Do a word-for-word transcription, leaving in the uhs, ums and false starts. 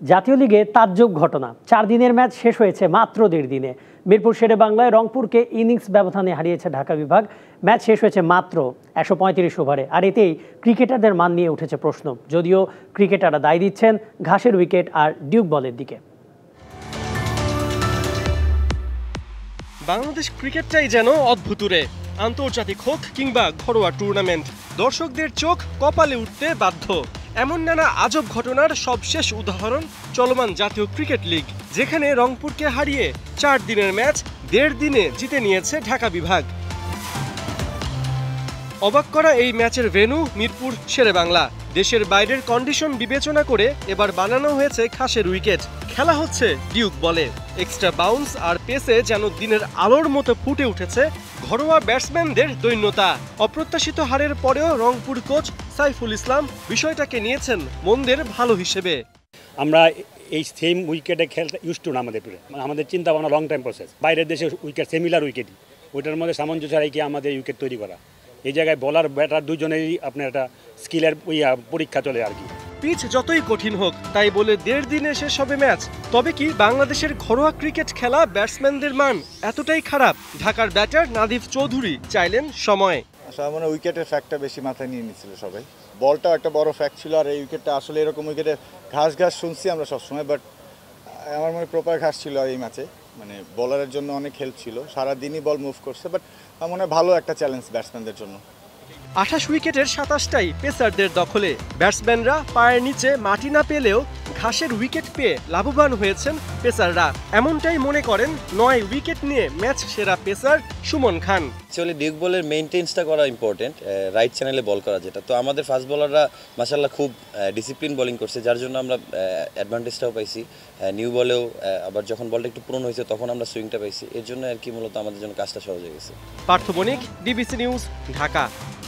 জাতীয় লিগে তাজ্জব ঘটনা, চার দিনের ম্যাচ শেষ হয়েছে মাত্র দেড় দিনে। মিরপুর শেরে বাংলায় রংপুরকে ইনিংস ব্যবধানে হারিয়েছে ঢাকা বিভাগ। ম্যাচ শেষ হয়েছে মাত্র একশো পঁয়ত্রিশ ওভারে, আর এতেই ক্রিকেটারদের মান নিয়ে উঠেছে প্রশ্ন, যদিও ক্রিকেটাররা দায় দিচ্ছেন ঘাসের উইকেট আর ডিউক বলের দিকে। বাংলাদেশ ক্রিকেটটাই যেন অদ্ভুতুরে, আন্তর্জাতিক হোক কিংবা ঘরোয়া টুর্নামেন্ট, দর্শকদের চোখ কপালে উঠতে বাধ্য। এমন নানা আজব ঘটনার সবশেষ উদাহরণ চলমান জাতীয় ক্রিকেট লিগ, যেখানে রংপুরকে হারিয়ে চার দিনের ম্যাচ দেড় দিনে জিতে নিয়েছে ঢাকা বিভাগ। অবাক করা এই ম্যাচের ভেন্যু মিরপুর শেরে বাংলা। দেশের বাইরের কন্ডিশন বিবেচনা করে এবার বানানো হয়েছে ঘাসের উইকেট। খেলা হচ্ছে ডিউক বলে। এক্সট্রা বাউন্স আর পেসে যেন দিনের আলোর মতো ফুটে উঠেছে ঘরোয়া ব্যাটসম্যানদের দৈন্যতা। অপ্রত্যাশিত হারের পরেও রংপুর কোচ সাইফুল ইসলাম বিষয়টাকে নিয়েছেন মন্দের ভালো হিসেবে। আমরা এই সেম উইকেটে খেলতে ইউজ টু না, আমাদের আমাদের চিন্তা ভাবনা লং টাইম প্রসেস। বাইরের দেশে উইকেট সিমিলার উইকেটই, ওইটার মধ্যে সামঞ্জস্য রেখে আমাদের উইকেট তৈরি করা। এই জায়গায় বলার ব্যাটার দুজনেরই আপনার একটা স্কিলের পরীক্ষা চলে আর কি। পিচ যতই কঠিন হোক তাই বলে দেড় দিনে শেষ হবে ম্যাচ। তবে কি বাংলাদেশের ঘরোয়া ক্রিকেট খেলা ব্যাটসম্যানদের মান এতটাই খারাপ? ঢাকার ব্যাটার নাদিফ চৌধুরী চাইলেন সময়। আসলে মানে উইকেটের ফ্যাক্টটা বেশি মাথায় নিয়ে নিচ্ছিল সবাই। বলটাও একটা বড় ফ্যাক্ট ছিল, আর এই উইকেটটা আসলে এরকম উইকেটে ঘাস ঘাস শুনছি আমরা সবসময়, বাট আমার মনে প্রপার ঘাস ছিল এই ম্যাচে। মানে বলারের জন্য অনেক হেল্প ছিল, সারাদিনই বল মুভ করছে, বাট আমার মনে হয় ভালো একটা চ্যালেঞ্জ ব্যাটসম্যানদের জন্য। আঠাশ উইকেটের সাতাশটাই পেসারদের দখলে। ব্যাটসম্যানরা পায়ের নিচে মাটি না পেলেও ঘাসের উইকেট পেয়ে লাভবান হয়েছেন পেসাররা, এমনটাই মনে করেন নয় উইকেট নিয়ে ম্যাচ সেরা pacer Suman Khan. Actually Duke বলের মেইনটেন্সটা করা ইম্পর্টেন্ট, রাইট চ্যানেলে বল করা যেটা। তো আমাদের ফাস্ট বলাররা মাশাআল্লাহ খুব ডিসিপ্লিন বোলিং করছে, যার জন্য আমরা অ্যাডভান্টেজটাও পাইছি। নিউ বলেও আবার যখন বলটা একটু পুরনো হয়েছে তখন আমরা সুইংটা পাইছি, এর জন্য আর কি মূলত আমাদের জন্য কাজটা সহজ হয়ে গেছে। Partha Banik, DBC news, Dhaka.